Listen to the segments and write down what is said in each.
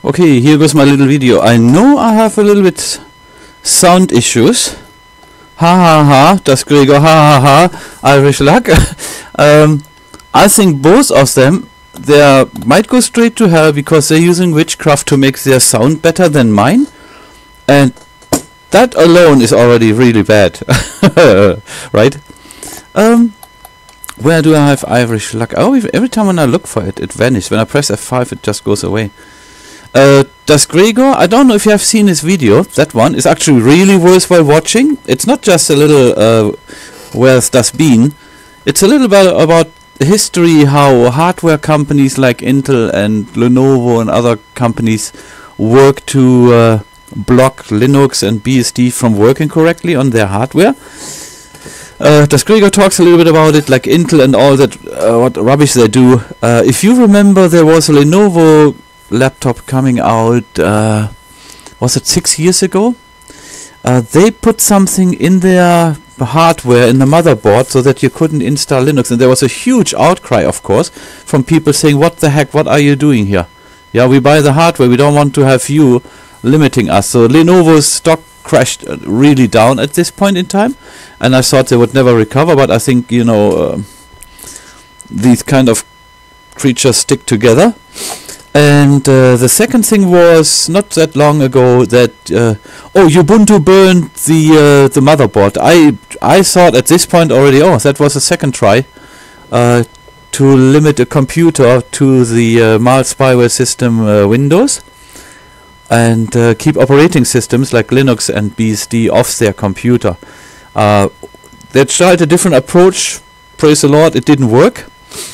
Okay, here goes my little video. I know I have a little bit sound issues. Ha ha ha, das Gregor, ha ha ha, Irish luck. I think both of them, they might go straight to hell because they're using witchcraft to make their sound better than mine. And that alone is already really bad. Right? Where do I have Irish luck? Oh, every time when I look for it, it vanishes. When I press F5, it just goes away. Das Gregor, I don't know if you have seen his video. That one is actually really worthwhile watching. It's not just a little where's das been. It's a little bit about history, how hardware companies like Intel and Lenovo and other companies work to block Linux and BSD from working correctly on their hardware. Das Gregor talks a little bit about it, like Intel and all that, what rubbish they do. If you remember, there was a Lenovo laptop coming out, was it 6 years ago? They put something in their hardware, in the motherboard, so that you couldn't install Linux, and there was a huge outcry, of course, from people saying, what the heck, what are you doing here? Yeah, we buy the hardware, we don't want to have you limiting us. So Lenovo's stock crashed really down at this point in time, and I thought they would never recover, but I think, you know, these kind of creatures stick together. And the second thing was not that long ago that Ubuntu burned the motherboard. I thought at this point already, that was a second try to limit a computer to the mild spyware system Windows and keep operating systems like Linux and BSD off their computer. They tried a different approach. Praise the Lord, it didn't work.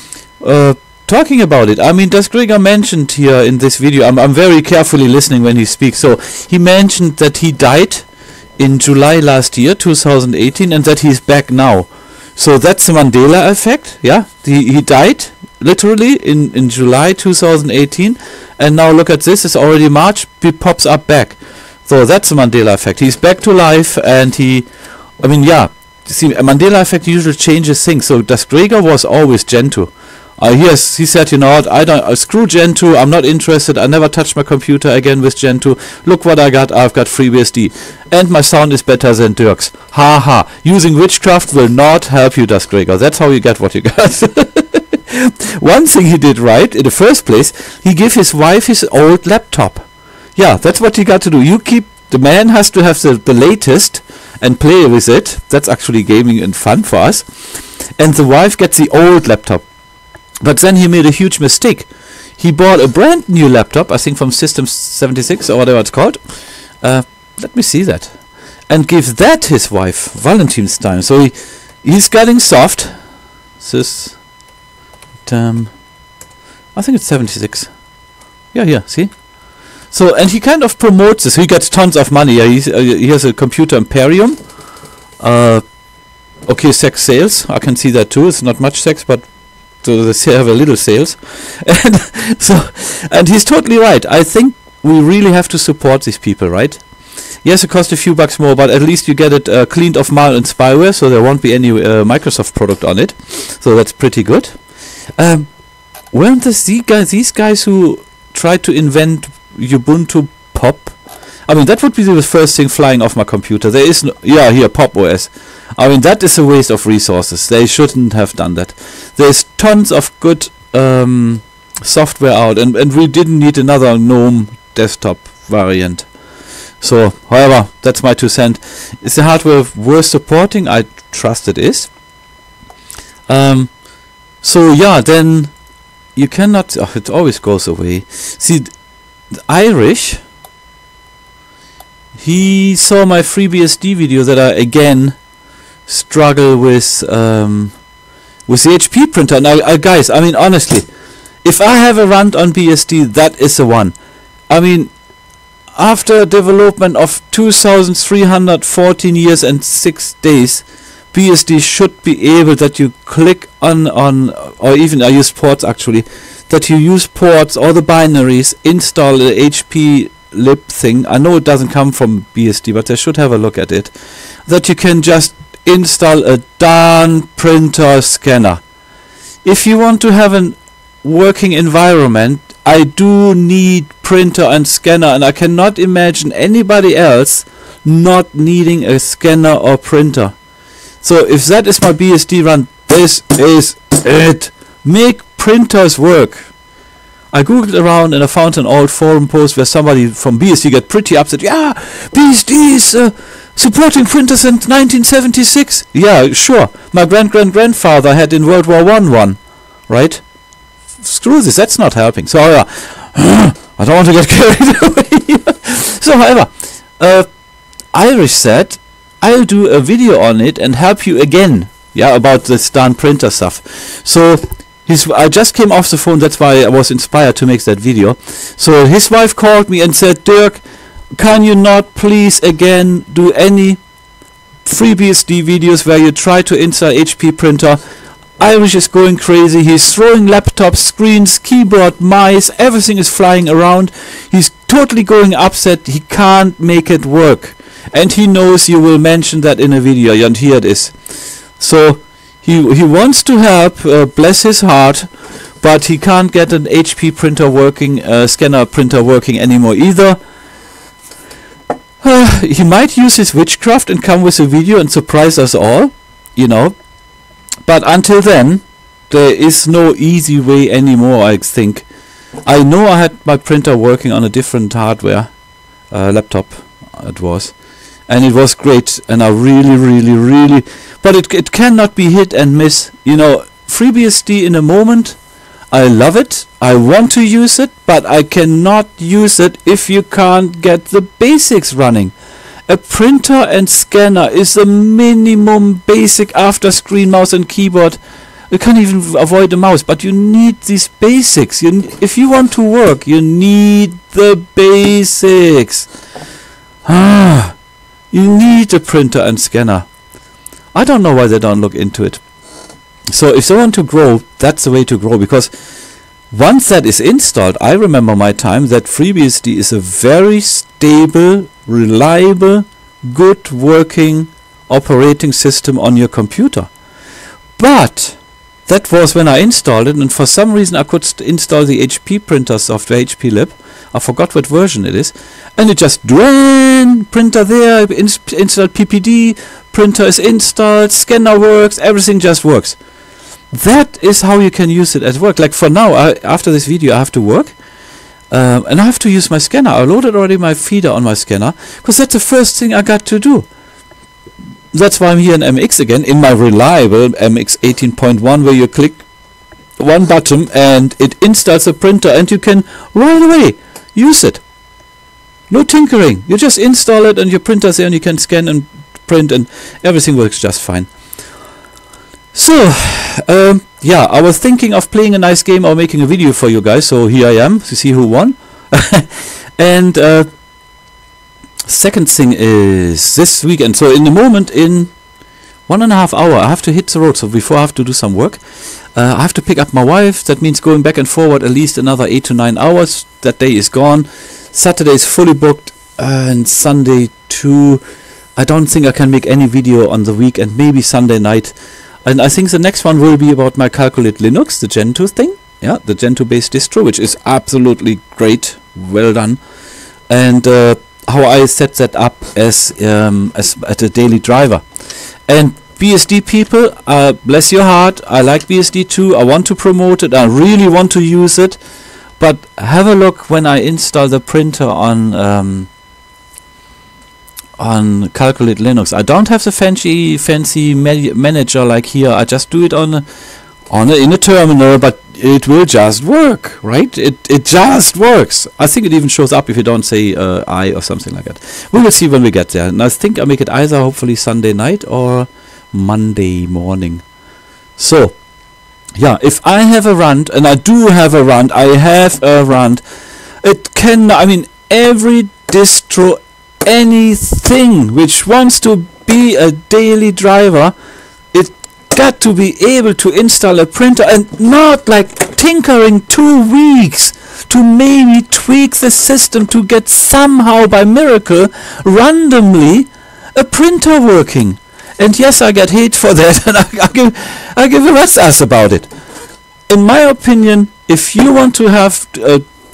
Talking about it, I mean, Das Gregor mentioned here in this video, I'm very carefully listening when he speaks, so he mentioned that he died in July last year, 2018, and that he's back now. So that's the Mandela effect, yeah? He died, literally, in July 2018, and now look at this, it's already March, he pops up back. So that's the Mandela effect. He's back to life, and see, a Mandela effect usually changes things, so Das Gregor was always Gentoo. He said, you know what, I don't screw Gentoo, I'm not interested, I never touch my computer again with Gentoo. Look what I got, I've got FreeBSD. And my sound is better than Dirk's. Ha ha. Using witchcraft will not help you, Das Gregor. That's how you get what you got. One thing he did right, in the first place, he gave his wife his old laptop. Yeah, that's what you got to do. The man has to have the latest and play with it. That's actually gaming and fun for us. And the wife gets the old laptop. But then he made a huge mistake. He bought a brand new laptop, I think from System 76 or whatever it's called. Let me see that. And gave that his wife, Valentinstime. So he's getting soft. This, I think it's 76. Yeah, see? So, and he kind of promotes this. He gets tons of money. Yeah, he has a computer imperium. Okay, sex sales. I can see that too. It's not much sex, but so they have a little sales. And he's totally right. I think we really have to support these people, right? Yes, it costs a few bucks more, but at least you get it cleaned of malware and spyware, so there won't be any Microsoft product on it. So that's pretty good. Weren't these guys who tried to invent Ubuntu Pop? I mean, that would be the first thing flying off my computer. There is no, here, Pop OS. I mean, that is a waste of resources. They shouldn't have done that. There's tons of good software out, and we didn't need another GNOME desktop variant. So, however, that's my 2 cents. Is the hardware worth supporting? I trust it is. So, yeah, then you cannot... it always goes away. See, the Irish... He saw my FreeBSD video that I again struggle with the HP printer. Now, guys, I mean, honestly, if I have a run on BSD, that is the one. I mean, after development of 2,314 years and 6 days, BSD should be able that you click on, or even I use ports actually, that you use ports or the binaries, install the HP lib thing. I know it doesn't come from BSD, but I should have a look at it. That you can just install a darn printer scanner. If you want to have a working environment, I do need printer and scanner, and I cannot imagine anybody else not needing a scanner or printer. So if that is my BSD run, this is it. Make printers work. I googled around and I found an old forum post where somebody from BSD got pretty upset. Yeah, BSD is supporting printers since 1976. Yeah, sure. My grandfather had in World War one, right? Screw this, that's not helping. So yeah, I don't want to get carried away. So however, Irish said, I'll do a video on it and help you again. Yeah, about this darn printer stuff. So I just came off the phone, that's why I was inspired to make that video. So his wife called me and said, Dirk, can you not please again do any FreeBSD videos where you try to install HP printer? Irish is going crazy. He's throwing laptops, screens, keyboard, mice, everything is flying around. He's totally going upset. He can't make it work. And he knows you will mention that in a video, and here it is. So he wants to help, bless his heart, but he can't get an HP printer working, scanner printer working anymore either. He might use his witchcraft and come with a video and surprise us all, you know. But until then, there is no easy way anymore, I think. I know I had my printer working on a different hardware, laptop it was. And it was great, and I really, but it cannot be hit and miss. You know, FreeBSD in a moment, I love it, I want to use it, but I cannot use it if you can't get the basics running. A printer and scanner is the minimum basic after screen, mouse and keyboard. You can't even avoid the mouse, but you need these basics. If you want to work, you need the basics. You need a printer and scanner. I don't know why they don't look into it. So if they want to grow, that's the way to grow, because once that is installed, I remember my time that FreeBSD is a very stable, reliable, good working operating system on your computer. But that was when I installed it, and for some reason I could install the HP printer software, HP Lib. I forgot what version it is, and it just ran, printer there, installed PPD, printer is installed, scanner works, everything just works. That is how you can use it at work. Like for now, after this video I have to work, and I have to use my scanner. I loaded already my feeder on my scanner, because that's the first thing I got to do. That's why I'm here in MX again, in my reliable MX 18.1, where you click one button and it installs a printer, and you can right away use it. No tinkering. You just install it and your printer's there, and you can scan and print, and everything works just fine. So, yeah, I was thinking of playing a nice game or making a video for you guys, so here I am to see who won. And second thing is this weekend. So in the moment, in 1.5 hours, I have to hit the road. So before I have to do some work, I have to pick up my wife. That means going back and forward at least another 8 to 9 hours. That day is gone. Saturday is fully booked, and Sunday too. I don't think I can make any video on the weekend. Maybe Sunday night. And I think the next one will be about my Calculate Linux, the Gentoo thing. Yeah, the Gentoo based distro, which is absolutely great. Well done. And how I set that up as a daily driver. And BSD people, bless your heart, I like BSD too. I want to promote it. I really want to use it. But have a look when I install the printer on Calculate Linux. I don't have the fancy manager like here. I just do it in a terminal, but it will just work, right? It just works. I think it even shows up if you don't say I or something like that. We will see when we get there. And I think I make it either hopefully Sunday night or Monday morning. So yeah, if I have a rant, and I do have a rant, it can, I mean, every distro, anything which wants to be a daily driver, it got to be able to install a printer, and not like tinkering 2 weeks to maybe tweak the system to get somehow by miracle randomly a printer working. And yes, I get hate for that, and I give a rat's ass about it. In my opinion, if you want to have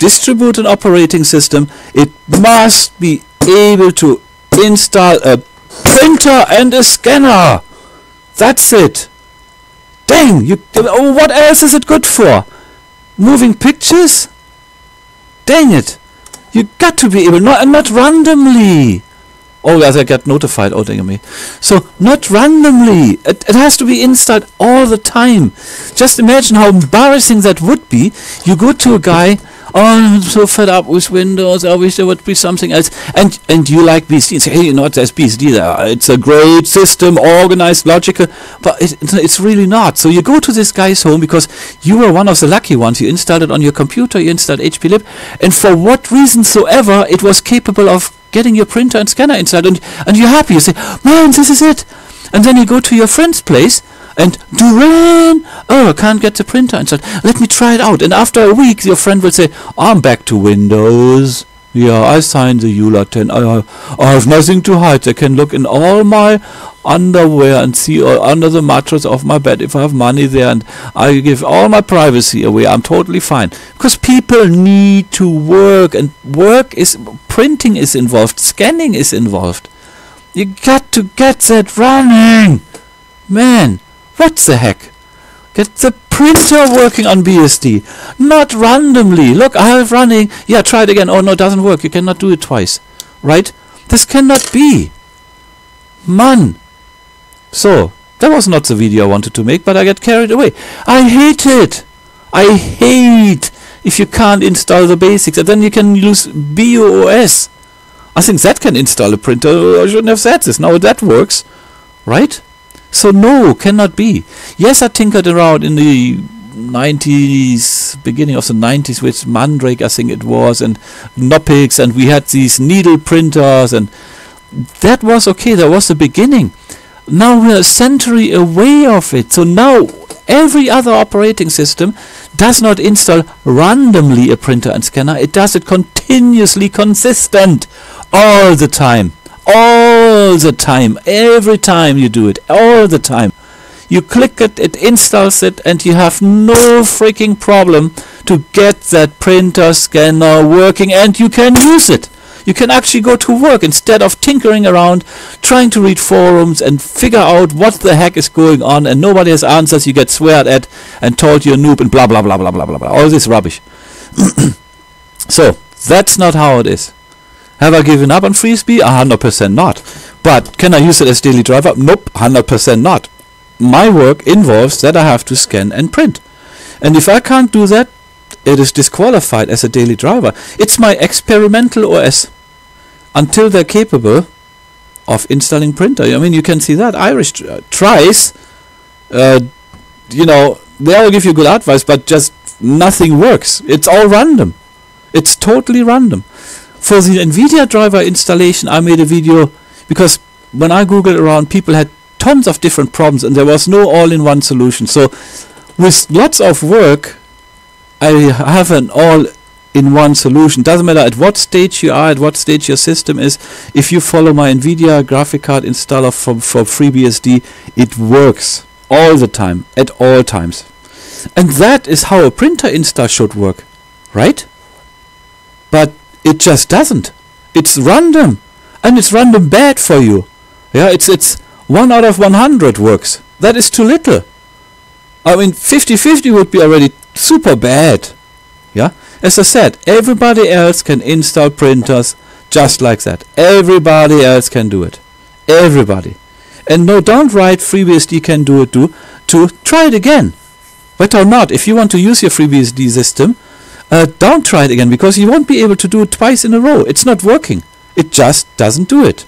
distribute an operating system, it must be able to install a printer and a scanner. That's it. Dang, what else is it good for? Moving pictures? Dang it. You got to be able, not randomly. Oh, as I get notified, oh dang me. So, not randomly. It has to be installed all the time. Just imagine how embarrassing that would be. You go to a guy, oh, I'm so fed up with Windows, I wish there would be something else. And you like BSD, and say, hey, you know what, there's BSD there. It's a great system, organized, logical, but it's really not. So you go to this guy's home because you were one of the lucky ones. You installed it on your computer, you installed HPlib, and for what reason soever, it was capable of getting your printer and scanner installed, and you're happy. You say, man, this is it. And then you go to your friend's place, and Duran, oh, I can't get the printer installed. Let me try it out. And after a week, your friend will say, I'm back to Windows. Yeah, I signed the EULA 10. I have nothing to hide. I can look in all my underwear and see under the mattress of my bed if I have money there, and I give all my privacy away. I'm totally fine. Because people need to work, and printing is involved, scanning is involved. You got to get that running. Man, what the heck? Get the printer working on BSD, not randomly. Look, I have running. Yeah, try it again. Oh no, it doesn't work. You cannot do it twice. Right? This cannot be. Man. So, that was not the video I wanted to make, but I get carried away. I hate it. I hate if you can't install the basics, and then you can use BUOS. I think that can install a printer. I shouldn't have said this. Now that works. Right? So no, cannot be. Yes, I tinkered around in the 90s, beginning of the 90s with Mandrake, I think it was, and Knoppix, and we had these needle printers, and that was okay. That was the beginning. Now we're a century away of it. So now every other operating system does not install randomly a printer and scanner. It does it continuously, consistent, all the time. All the time, every time you do it, all the time. You click it, it installs it, and you have no freaking problem to get that printer scanner working, and you can use it. You can actually go to work instead of tinkering around, trying to read forums and figure out what the heck is going on, and nobody has answers. You get sweared at and told you're a noob and blah blah blah blah blah blah blah. All this rubbish. So, that's not how it is. Have I given up on FreeSB? 100% not. But can I use it as daily driver? Nope, 100% not. My work involves that I have to scan and print. And if I can't do that, it is disqualified as a daily driver. It's my experimental OS. Until they're capable of installing printer. I mean, you can see that. Irish tries, you know, they all give you good advice, but just nothing works. It's all random. It's totally random. For the NVIDIA driver installation, I made a video because when I googled around, people had tons of different problems and there was no all-in-one solution. So with lots of work, I have an all-in-one solution. Doesn't matter at what stage you are, at what stage your system is. If you follow my NVIDIA graphic card installer from FreeBSD, it works all the time, at all times. And that is how a printer install should work, right? But it just doesn't. It's random. And it's random bad for you. Yeah, it's 1 out of 100 works. That is too little. I mean, 50-50 would be already super bad. Yeah? As I said, everybody else can install printers just like that. Everybody else can do it. Everybody. And no, don't write FreeBSD can do it too. Try it again. But or not, if you want to use your FreeBSD system, don't try it again, because you won't be able to do it twice in a row. It's not working. It just doesn't do it.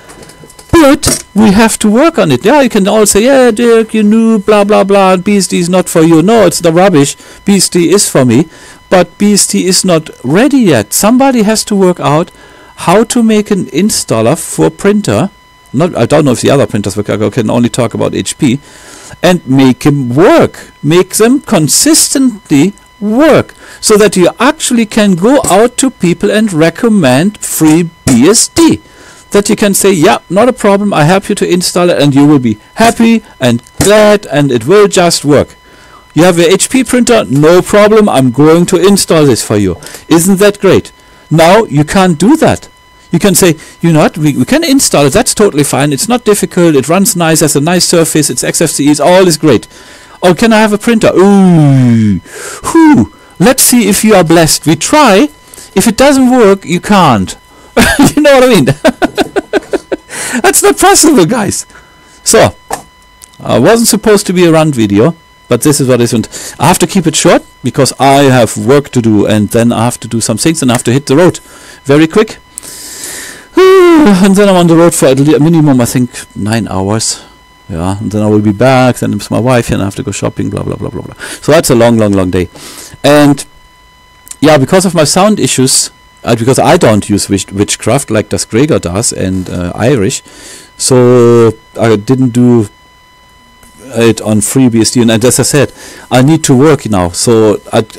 But we have to work on it. Yeah, you can all say, yeah, Dirk, you knew, blah, blah, blah, BSD is not for you. No, it's the rubbish. BSD is for me. But BSD is not ready yet. Somebody has to work out how to make an installer for printer. I don't know if the other printers work. I can only talk about HP. And make them work. Make them consistently work, so that you actually can go out to people and recommend FreeBSD. That you can say, yeah, not a problem, I help you to install it, and you will be happy and glad, and it will just work. You have a HP printer, no problem, I'm going to install this for you. Isn't that great? Now you can't do that. You can say, you know what, we can install it, that's totally fine, it's not difficult, it runs nice, has a nice surface, it's XFCE, it's all is great. Oh, can I have a printer? Ooh, let's see if you are blessed. We try. If it doesn't work, you can't. You know what I mean? That's not possible, guys. So, I wasn't supposed to be a run video, but this is what it is. I have to keep it short because I have work to do, and then I have to do some things and I have to hit the road very quick. And then I'm on the road for at least a minimum, I think, 9 hours. Yeah, and then I will be back, then it's my wife and I have to go shopping, blah blah blah blah blah. So that's a long day. And yeah, because of my sound issues, because I don't use Witchcraft like Das Gregor does and Irish, so I didn't do it on FreeBSD. And as I said, I need to work now, so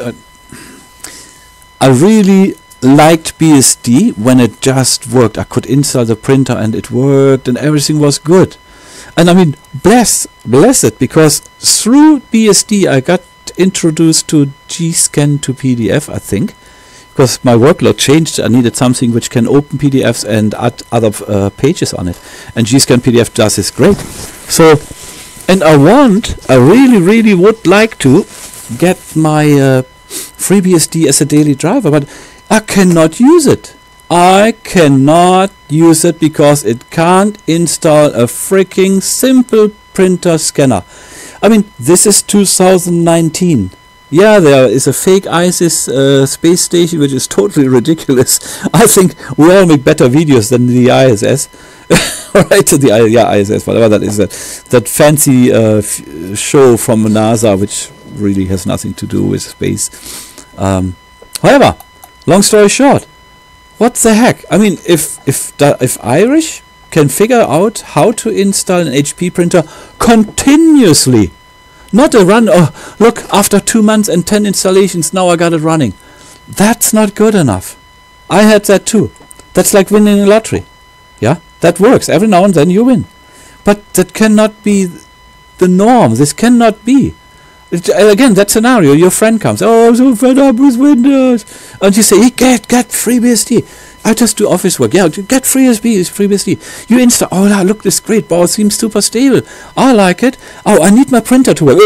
I really liked BSD when it just worked. I could install the printer and it worked and everything was good. And I mean, bless it, because through BSD I got introduced to G-Scan to PDF, I think, because my workload changed. I needed something which can open PDFs and add other pages on it. And G-Scan PDF does this great. So, and I really would like to get my FreeBSD as a daily driver, but I cannot use it. I cannot use it because it can't install a freaking simple printer scanner. I mean, this is 2019. Yeah, there is a fake ISIS space station, which is totally ridiculous. I think we all make better videos than the ISS. Right, ISS, whatever that is, that fancy show from NASA, which really has nothing to do with space. However, long story short, what the heck? I mean, if Irish can figure out how to install an HP printer continuously, not a run, oh, look, after 2 months and 10 installations, now I got it running. That's not good enough. I had that too. That's like winning a lottery. Yeah, that works. Every now and then you win. But that cannot be the norm. This cannot be. Again, that scenario, your friend comes, oh, I'm so fed up with Windows, and you say, hey, get FreeBSD. I just do office work. Yeah, get FreeBSD. You install, oh, look, this is great, but it seems super stable. I like it. Oh, I need my printer to work.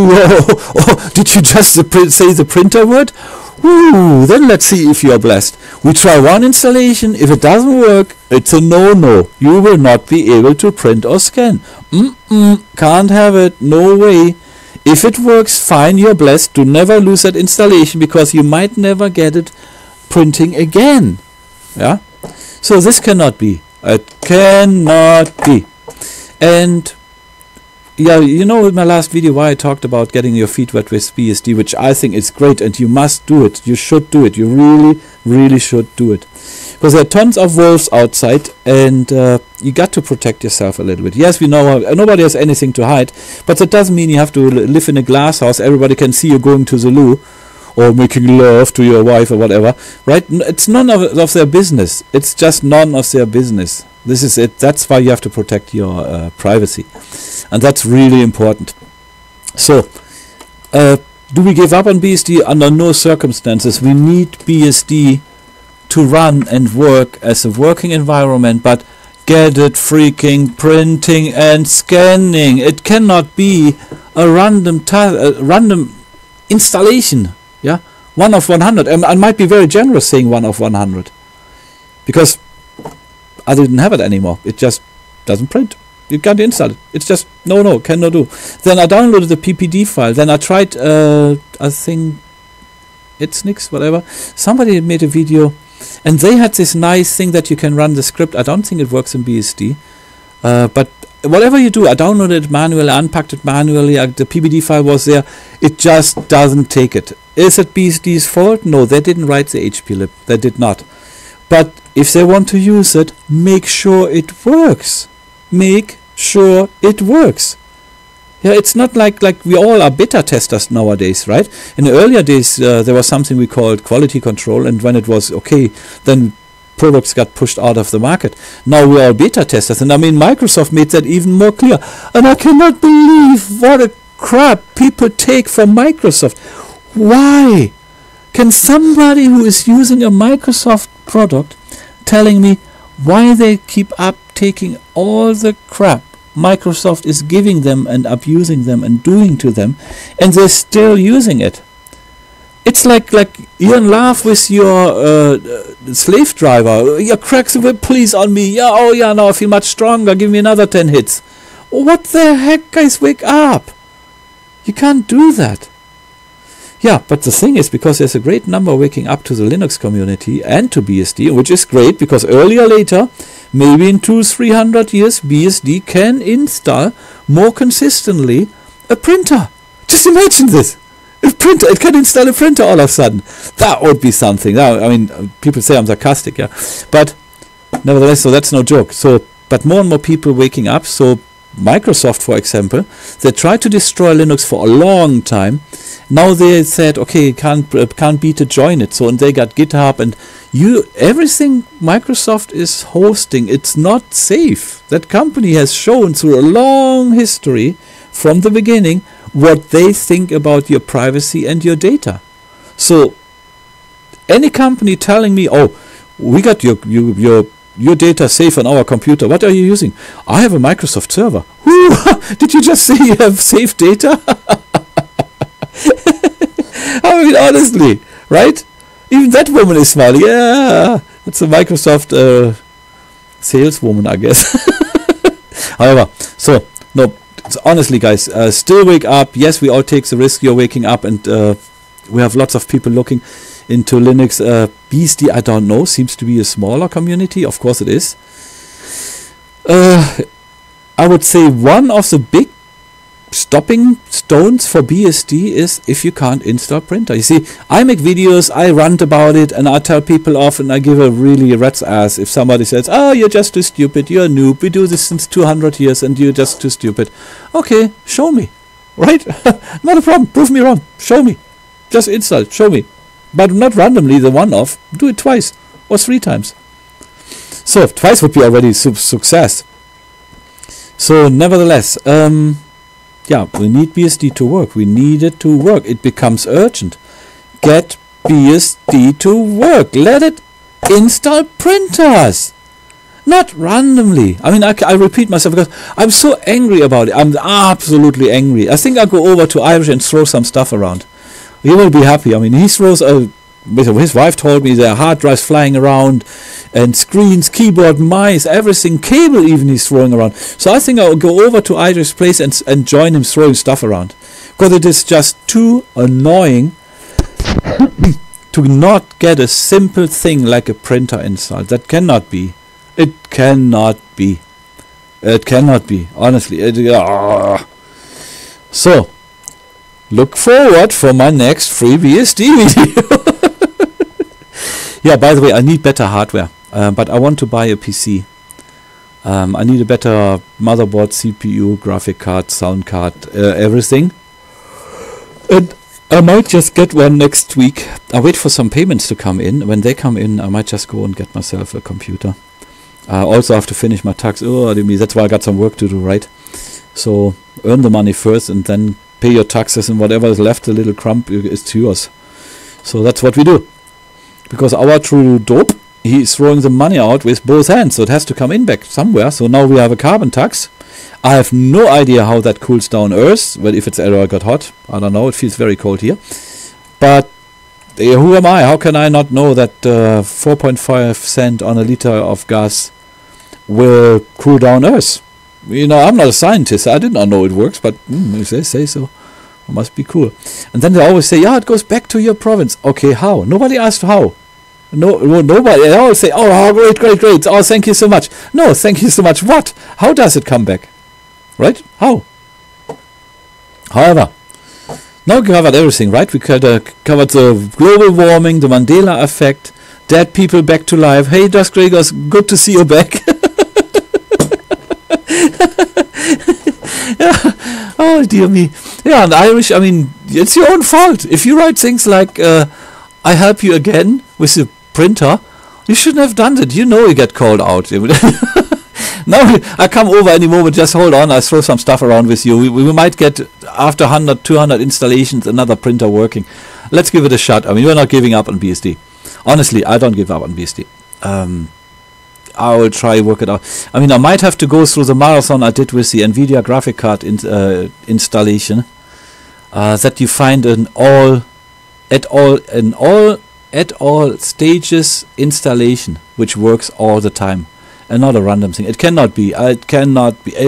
Oh, did you just say the printer word? Ooh, then let's see if you're blessed. We try one installation. If it doesn't work, it's a no-no. You will not be able to print or scan. Can't have it. No way. If it works, fine, you're blessed. Do never lose that installation because you might never get it printing again. Yeah? So this cannot be. It cannot be. And yeah, you know in my last video why I talked about getting your feet wet with BSD, which I think is great and you must do it. You should do it. You really should do it. Because there are tons of wolves outside and you got to protect yourself a little bit. Yes, we know nobody has anything to hide, but that doesn't mean you have to live in a glass house. Everybody can see you going to the loo or making love to your wife or whatever, right? It's none of their business. It's just none of their business. This is it. That's why you have to protect your privacy. And that's really important. So, do we give up on BSD? Under no circumstances. We need BSD to run and work as a working environment, but get it freaking printing and scanning. It cannot be a random installation. Yeah, 1 of 100. I might be very generous saying 1 of 100 because I didn't have it anymore. It just doesn't print. You can't install it. It's just no, cannot do. Then I downloaded the PPD file. Then I tried, I think, Itznix, whatever. Somebody made a video, and they had this nice thing that you can run the script. I don't think it works in BSD, but whatever you do, I downloaded it manually, I unpacked it manually. The PPD file was there. It just doesn't take it. Is it BSD's fault? No, they didn't write the HPlib. They did not. But if they want to use it, make sure it works. Make sure it works. Yeah, it's not like we all are beta testers nowadays, right? In the earlier days, there was something we called quality control, and when it was okay, then products got pushed out of the market. Now we are beta testers, and I mean Microsoft made that even more clear. And I cannot believe what a crap people take from Microsoft. Why? Can somebody who is using a Microsoft product telling me why they keep up taking all the crap Microsoft is giving them and abusing them and doing to them, and they're still using it? It's like you're in love with your slave driver. You crack the whip, please, on me. Yeah, oh yeah, now I feel much stronger. Give me another 10 hits. What the heck, guys? Wake up! You can't do that. Yeah, but the thing is, because there's a great number waking up to the Linux community and to BSD, which is great, because earlier or later, maybe in 200-300 years, BSD can install more consistently a printer. Just imagine this. It can install a printer all of a sudden. That would be something. Now, I mean, people say I'm sarcastic, yeah, but nevertheless, so that's no joke. So, but more and more people waking up. So Microsoft, for example, they tried to destroy Linux for a long time. Now they said, okay, can't beat it, join it. So, and they got GitHub and everything Microsoft is hosting, it's not safe. That company has shown through a long history from the beginning what they think about your privacy and your data. So any company telling me, oh, we got your data safe on our computer, what are you using? I have a Microsoft server. Did you just say you have safe data? I mean, honestly, right? Even that woman is smiling. Yeah, it's a Microsoft saleswoman, I guess. However, so no, honestly, guys, still wake up. Yes, we all take the risk. You're waking up, and we have lots of people looking into Linux. BSD, I don't know, seems to be a smaller community. Of course, it is. I would say one of the big stopping stones for BSD is if you can't install printer. You see, I make videos, I rant about it, and I tell people off, and I give a really rat's ass if somebody says, oh, you're just too stupid, you're a noob, we do this since 200 years and you're just too stupid. Okay, show me, right? Not a problem, prove me wrong, show me, just install, show me, but not randomly the one-off, do it twice or 3 times. So twice would be already success. So nevertheless, yeah, we need BSD to work. We need it to work. It becomes urgent. Get BSD to work. Let it install printers. Not randomly. I mean, I repeat myself because I'm so angry about it. I'm absolutely angry. I think I'll go over to Irish and throw some stuff around. He will be happy. I mean, he throws his wife told me there are hard drives flying around and screens, keyboard, mice, everything, cable even he's throwing around. So I think I'll go over to Idris' place and join him throwing stuff around. Because it is just too annoying to not get a simple thing like a printer installed. That cannot be. It cannot be. It cannot be. Honestly. So, look forward for my next free BSD video. Yeah, by the way, I need better hardware, but I want to buy a PC. I need a better motherboard, CPU, graphic card, sound card, everything. And I might just get one next week. I wait for some payments to come in. When they come in, I might just go and get myself a computer. I also have to finish my tax. Oh, that's why I got some work to do, right? So earn the money first and then pay your taxes, and whatever is left, a little crumb, is yours. So that's what we do. Because our true dope, he's throwing the money out with both hands, so it has to come in back somewhere. So now we have a carbon tax. I have no idea how that cools down Earth. Well, if it's ever got hot, I don't know. It feels very cold here. But who am I? How can I not know that 4.5 cents on a liter of gas will cool down Earth? You know, I'm not a scientist. I did not know it works, but if they say so, it must be cool. And then they always say, yeah, it goes back to your province. Okay, how? Nobody asked how. No, nobody. They always say, oh, great. Oh, thank you so much. No, thank you so much. What? How does it come back? Right? How? However, now we covered everything, right? We covered the global warming, the Mandela effect, dead people back to life. Hey, Das Gregors, good to see you back. Yeah. Oh, dear me. Yeah, and Irish, I mean, it's your own fault. If you write things like, I help you again with the printer, you shouldn't have done it. You know you get called out. No, I come over any moment. Just hold on. I throw some stuff around with you. We might get, after 100, 200 installations, another printer working. Let's give it a shot. I mean, we're not giving up on BSD. Honestly, I don't give up on BSD. I will try work it out. I mean, I might have to go through the marathon I did with the NVIDIA graphic card installation. That you find at all stages installation, which works all the time, and not a random thing. It cannot be. It cannot be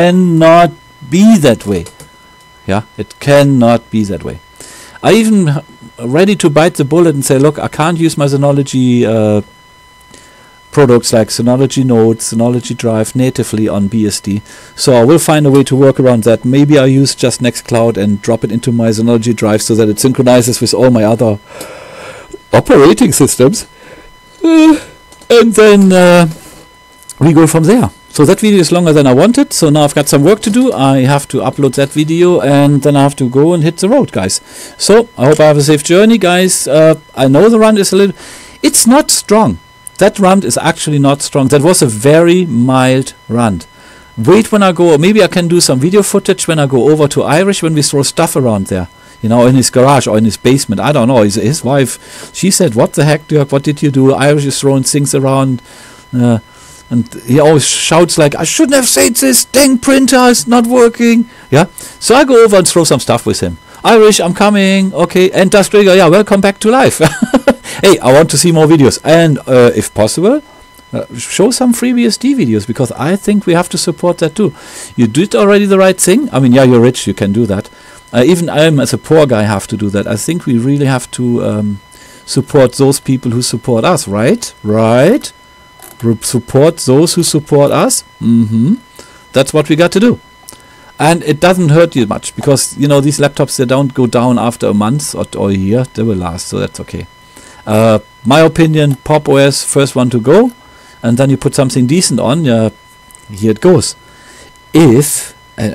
that way. Yeah, it cannot be that way. I even ready to bite the bullet and say, look, I can't use my Synology products like Synology Notes, Synology Drive natively on BSD. So I will find a way to work around that. Maybe I use just Nextcloud and drop it into my Synology Drive so that it synchronizes with all my other operating systems. And then we go from there. So that video is longer than I wanted. So now I've got some work to do. I have to upload that video and then I have to go and hit the road, guys. So I hope I have a safe journey, guys. I know the run is a little... It's not strong. That run is actually not strong. That was a very mild run. Wait when I go, maybe I can do some video footage when I go over to Irish when we throw stuff around there. You know, in his garage or in his basement. I don't know. His wife, she said, what the heck, Dirk, what did you do? Irish is throwing things around. And he always shouts like, I shouldn't have said this, dang printer is not working. Yeah. So I go over and throw some stuff with him. Irish, I'm coming. Okay. And Dust Trigger, yeah, welcome back to life. Hey, I want to see more videos. And if possible, show some FreeBSD videos, because I think we have to support that too. You did already the right thing. I mean, yeah, you're rich, you can do that. Even I, as a poor guy, have to do that. I think we really have to support those people who support us, right? Right? Support those who support us. That's what we got to do. And it doesn't hurt you much, because, you know, these laptops, they don't go down after a month or a year. They will last, so that's okay. My opinion, Pop OS, first one to go, and then you put something decent on. Here it goes. If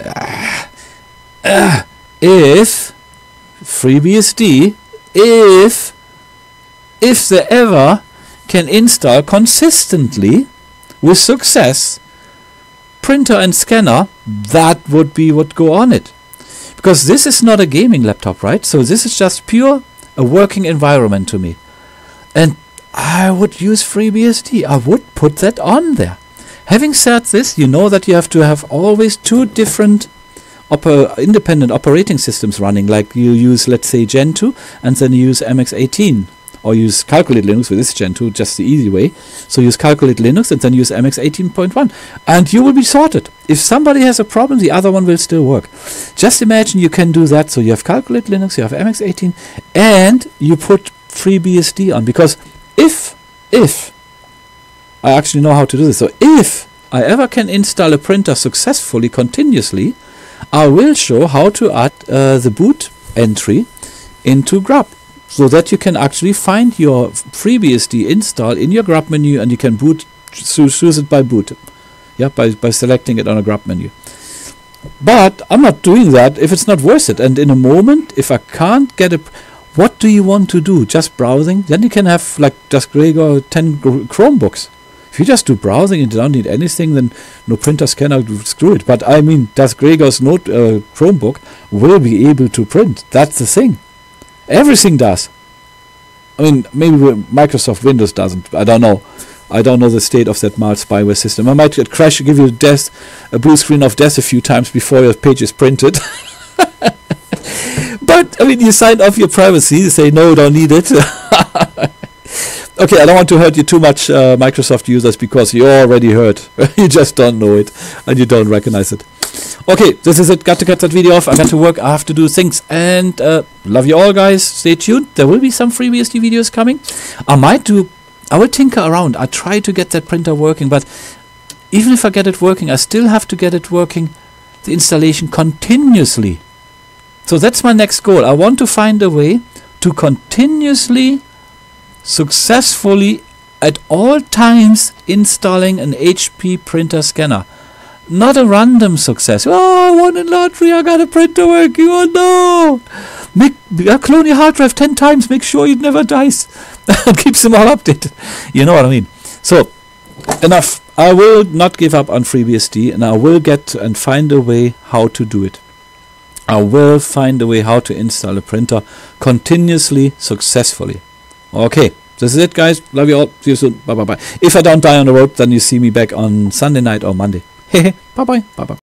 FreeBSD, if they ever can install consistently with success printer and scanner, that would be what go on it. Because this is not a gaming laptop, right? So this is just pure a working environment to me. And I would use FreeBSD. I would put that on there. Having said this, you know that you have to have always two different independent operating systems running. Like you use, let's say, Gen 2, and then you use MX18. Or use Calculate Linux with this Gen 2, just the easy way. So use Calculate Linux and then use MX18.1. And you will be sorted. If somebody has a problem, the other one will still work. Just imagine you can do that. So you have Calculate Linux, you have MX18, and you put FreeBSD on. Because if I actually know how to do this. So if I ever can install a printer successfully, continuously, I will show how to add the boot entry into grub, so that you can actually find your FreeBSD install in your grub menu, and you can boot, choose it by boot. Yeah, by selecting it on a grub menu. But I'm not doing that if it's not worth it. And in a moment, if I can't get it, what do you want to do? Just browsing? Then you can have, like Dust Gregor, 10 Chromebooks. If you just do browsing and you don't need anything, then no printer, scanner, screw it. But I mean, Dust Gregor's Chromebook will be able to print. That's the thing. Everything does. I mean, maybe Microsoft Windows doesn't. I don't know. I don't know the state of that mild spyware system. I might crash, give you a blue screen of death a few times before your page is printed. But, I mean, you sign off your privacy. You say, no, don't need it. Okay, I don't want to hurt you too much, Microsoft users, because you're already hurt. You just don't know it, and you don't recognize it. Okay, this is it. Got to cut that video off. I got to work. I have to do things. And love you all, guys. Stay tuned. There will be some FreeBSD videos coming. I will tinker around. I try to get that printer working. But even if I get it working, I still have to get it working, the installation, continuously. So that's my next goal. I want to find a way to continuously, successfully, at all times, installing an HP printer scanner. Not a random success. Oh, I won in lottery, I got a printer working. Oh no! Clone your hard drive 10 times, make sure it never dies. Keeps them all updated. You know what I mean. So, enough. I will not give up on FreeBSD, and I will get and find a way how to do it. I will find a way how to install a printer continuously, successfully. Okay, this is it, guys. Love you all. See you soon. Bye bye bye. If I don't die on the road, then you see me back on Sunday night or Monday. Bye bye. Bye bye.